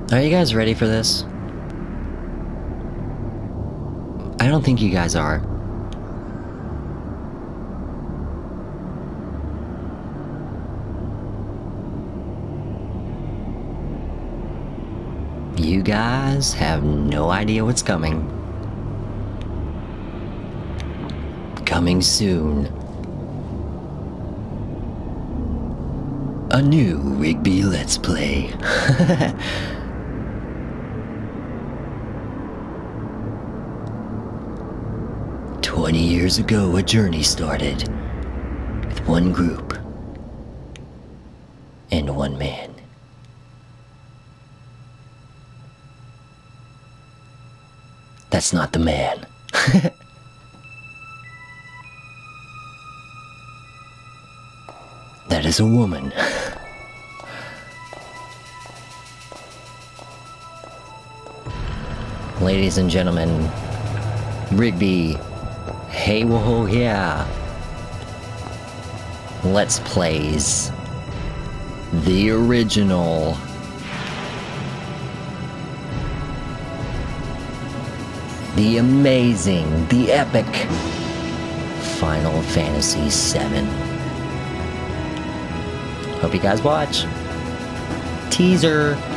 Are you guys ready for this? I don't think you guys are. You guys have no idea what's coming. Coming soon. A new Rigby Let's Play. 20 years ago, a journey started with one group and one man. That's not the man. That is a woman. Ladies and gentlemen, Rigby-heywohoheyah Let's Plays the original the amazing, the epic Final Fantasy VII. Hope you guys watch. Teaser.